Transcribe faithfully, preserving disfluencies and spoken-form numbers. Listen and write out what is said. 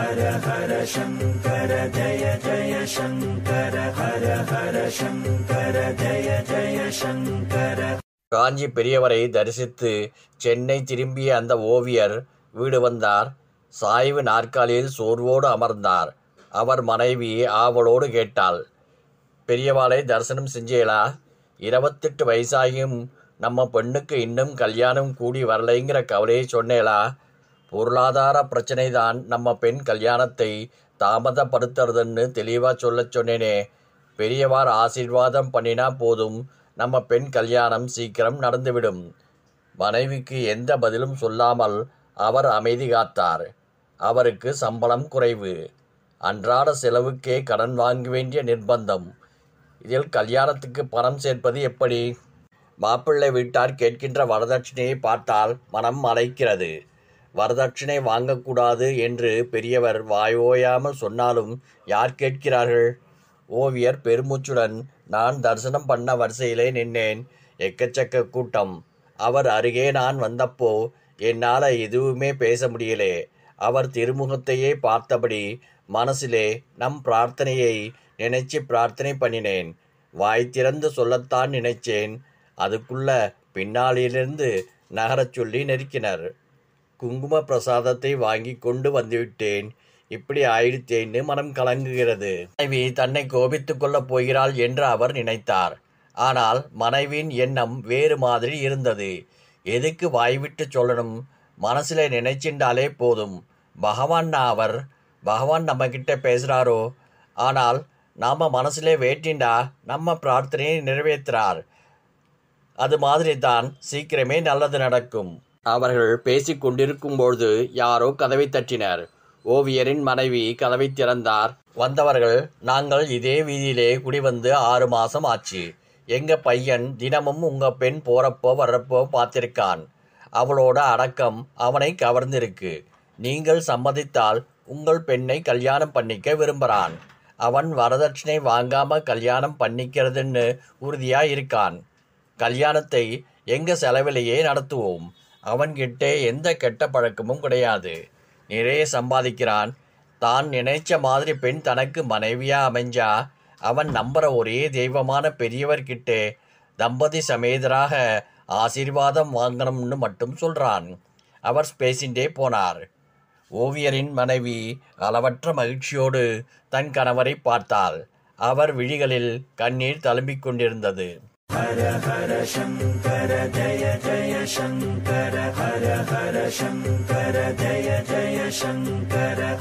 ஹர ஹர சங்கர ஜய ஜய சங்கர ஹர ஹர சங்கர ஜய ஜய சங்கர. காஞ்சி பெரியவரை தரிசித்து சென்னை திரும்பிய அந்த ஓவியர் வீடு வந்தார். சாய்வு நாற்காலியில் சோர்வோடு அமர்ந்தார். அவர் மனைவி ஆவலோடு கேட்டாள், பெரியவாளை தரிசனம் செஞ்சேலா? இருபத்தெட்டு வயசாகியும் நம்ம பெண்ணுக்கு இன்னும் கல்யாணம் கூடி வரலைங்கிற கவலையை சொன்னேலா? பொருளாதார பிரச்சனை தான் நம்ம பெண் கல்யாணத்தை தாமதப்படுத்துறதுன்னு தெளிவாக சொல்ல சொன்னேனே. பெரியவார் ஆசீர்வாதம் பண்ணினா போதும், நம்ம பெண் கல்யாணம் சீக்கிரம் நடந்துவிடும். மனைவிக்கு எந்த பதிலும் சொல்லாமல் அவர் அமைதி காத்தார். அவருக்கு சம்பளம் குறைவு, அன்றாட செலவுக்கே கடன் வாங்க வேண்டிய நிர்பந்தம். இதில் கல்யாணத்துக்கு பணம் சேர்ப்பது எப்படி? மாப்பிள்ளை வீட்டார் கேட்கின்ற வரதட்சணையை பார்த்தால் மனம் அலைக்கிறது. வரதட்சணை வாங்கக்கூடாது என்று பெரியவர் வாயோயாமல் சொன்னாலும் யார் கேட்கிறார்கள்? ஓவியர் பெருமூச்சுடன், நான் தரிசனம் பண்ண வரிசையிலே நின்னேன். எக்கச்சக்க கூட்டம். அவர் அருகே நான் வந்தப்போ என்னால் எதுவுமே பேச முடியலே. அவர் திருமுகத்தையே பார்த்தபடி மனசிலே நம் பிரார்த்தனையை நினைச்சு பிரார்த்தனை பண்ணினேன். வாய் திறந்து சொல்லத்தான் நினைச்சேன். அதுக்குள்ள பின்னாளிலிருந்து நகரச் சொல்லி நெருக்கினர். குங்கும பிரசாதத்தை வாங்கி கொண்டு வந்துவிட்டேன். இப்படி ஆயிடுத்தேன்னு மனம் கலங்குகிறது. மனைவி தன்னை கோபித்து கொள்ளப் போகிறாள் என்று அவர் நினைத்தார். ஆனால் மனைவியின் எண்ணம் வேறு மாதிரி இருந்தது. எதுக்கு வாய்விட்டு சொல்லணும்? மனசில் நினைச்சின்றாலே போதும். பகவான் அவர் பகவான் நம்ம கிட்ட பேசுகிறாரோ, ஆனால் நாம் மனசிலே வேட்டிண்டா நம்ம பிரார்த்தனையை நிறைவேற்றுறார். அது மாதிரி தான் சீக்கிரமே நல்லது நடக்கும். அவர்கள் பேசி கொண்டிருக்கும்பொழுது யாரோ கதவை தட்டினர். ஓவியரின் மனைவி கதவை திறந்தார். வந்தவர்கள், நாங்கள் இதே வீதியிலே குடிவந்து ஆறு மாதம் ஆச்சு. எங்கள் பையன் தினமும் உங்கள் பெண் போகிறப்போ வர்றப்போ பார்த்திருக்கான். அவளோட அடக்கம் அவனை கவர்ந்திருக்கு. நீங்கள் சம்மதித்தால் உங்கள் பெண்ணை கல்யாணம் பண்ணிக்க விரும்புகிறான். அவன் வரதட்சணை வாங்காமல் கல்யாணம் பண்ணிக்கிறதுன்னு உறுதியாக இருக்கான். கல்யாணத்தை எங்கள் செலவிலேயே நடத்துவோம். அவன்கிட்ட எந்த கெட்ட பழக்கமும் கிடையாது. நிறைய சம்பாதிக்கிறான். தான் நினைச்ச மாதிரி பெண் தனக்கு மனைவியாக அமைஞ்சா அவன் நம்புற ஒரே தெய்வமான பெரியவர்கிட்டே தம்பதி சமேதராக ஆசீர்வாதம் வாங்கணும்னு மட்டும் சொல்கிறான். அவர் பேசிண்டே போனார். ஓவியரின் மனைவி அளவற்ற மகிழ்ச்சியோடு தன் கணவரை பார்த்தாள். அவர் விழிகளில் கண்ணீர் தழும்பிக் கொண்டிருந்தது. ஹர ஹர சங்கர ஜய ஜய சங்கர ஹர ஹர சங்கர ஜய ஜய சங்கர